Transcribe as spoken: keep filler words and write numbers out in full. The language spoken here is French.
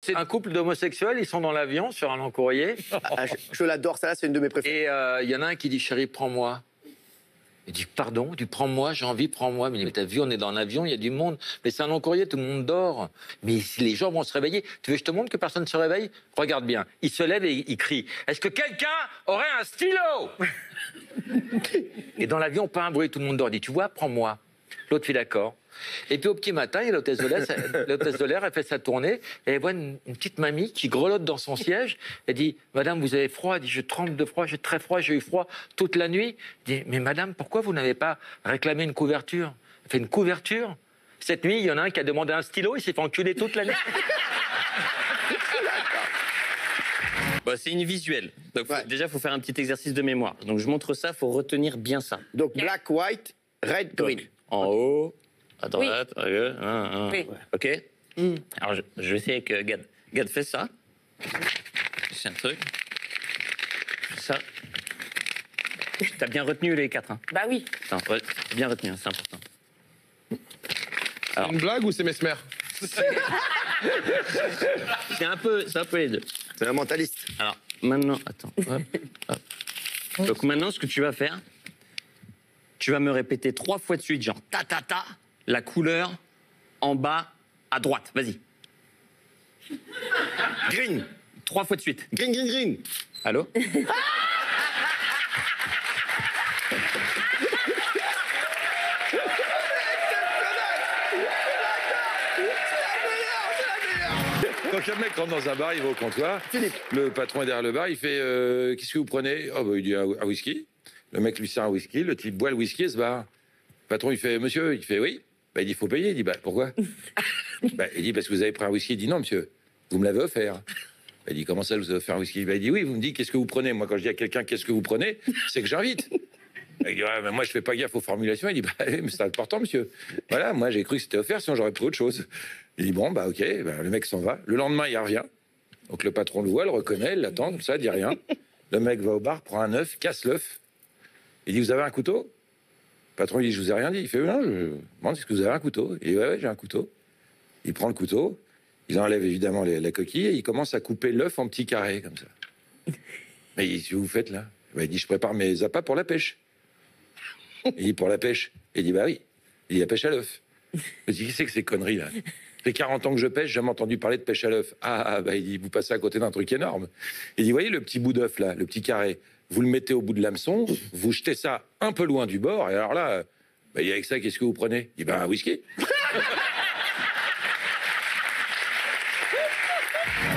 C'est un couple d'homosexuels, ils sont dans l'avion sur un long courrier. Ah, je je l'adore, ça là, c'est une de mes préférées. Et il euh, y en a un qui dit, chérie, prends-moi. Il dit, pardon, tu prends-moi, j'ai envie, prends-moi. Mais t'as vu, on est dans l'avion, il y a du monde. Mais c'est un long courrier, tout le monde dort. Mais si les gens vont se réveiller, tu veux que je te montre que personne ne se réveille? Regarde bien. Il se lève et il crie, est-ce que quelqu'un aurait un stylo? Et dans l'avion, pas un bruit, tout le monde dort. Il dit, tu vois, prends-moi. L'autre fait d'accord. Et puis au petit matin, il y a l'hôtesse de l'air, l'hôtesse de l'air, elle fait sa tournée, et elle voit une, une petite mamie qui grelotte dans son siège. Elle dit, madame, vous avez froid? Elle dit, je tremble de froid, j'ai très froid, j'ai eu froid toute la nuit. Elle dit, mais madame, pourquoi vous n'avez pas réclamé une couverture? Elle fait, une couverture? Cette nuit, il y en a un qui a demandé un stylo, il s'est fait enculer toute la nuit. Bon, c'est une visuelle. Donc, Ouais. faut, déjà, il faut faire un petit exercice de mémoire. Donc, je montre ça, il faut retenir bien ça. Donc black, white, red, green. En haut, à droite, à gauche, un, un. Oui. OK Alors, je, je vais essayer avec euh, Gad. Gad, fais ça. C'est un truc. Ça. T'as bien retenu les quatre, hein? Bah oui. Attends, ouais, bien retenu, hein, c'est important. Alors. Une blague ou c'est Mesmer? C'est un peu, c'est un peu les deux. C'est un mentaliste. Alors, maintenant, attends. Hop, hop. Donc maintenant, ce que tu vas faire, tu vas me répéter trois fois de suite, genre ta ta ta, la couleur en bas à droite. Vas-y. Green, Trois fois de suite. green, green, green. Allô? Donc un mec rentre dans un bar, il va au comptoir. Philippe. Le patron est derrière le bar, il fait euh, qu'est-ce que vous prenez? Oh bah il dit un, un whisky. Le mec lui sert un whisky, le type boit le whisky et se barre. Le patron il fait monsieur, il fait oui. Bah il dit faut payer. Il dit bah pourquoi? Bah il dit parce que vous avez pris un whisky. Il dit non monsieur, vous me l'avez offert. Bah, il dit comment ça vous avez offert un whisky? Bah il dit oui, vous me dites qu'est-ce que vous prenez? Moi quand je dis à quelqu'un qu'est-ce que vous prenez, c'est que j'invite. Il dit, ouais, mais moi je fais pas gaffe aux formulations. Il dit bah mais c'est important monsieur. Voilà, moi j'ai cru que c'était offert, sinon j'aurais pris autre chose. Il dit bon bah ok, bah, le mec s'en va. Le lendemain il revient. Donc le patron le voit, le reconnaît, il l'attend comme ça, il dit rien. Le mec va au bar, prend un œuf, casse l'œuf. Il dit vous avez un couteau? Le patron il dit je vous ai rien dit. Il fait non, je demande est-ce que vous avez un couteau? Il dit ouais, ouais j'ai un couteau. Il prend le couteau, il enlève évidemment les, la coquille et il commence à couper l'œuf en petits carrés comme ça. Mais il dit qu'est-ce que vous faites là? Bah, il dit je prépare mes appâts pour la pêche. Il dit pour la pêche. Il dit bah oui. Il dit la pêche à l'œuf. Je dis qu'est-ce que c'est que ces conneries là? Ça fait quarante ans que je pêche, j'ai jamais entendu parler de pêche à l'œuf. Ah, ah, bah il dit vous passez à côté d'un truc énorme. Il dit voyez le petit bout d'œuf là, le petit carré, vous le mettez au bout de l'hameçon, vous jetez ça un peu loin du bord et alors là, bah, avec ça qu'est-ce que vous prenez? Il dit bah un whisky.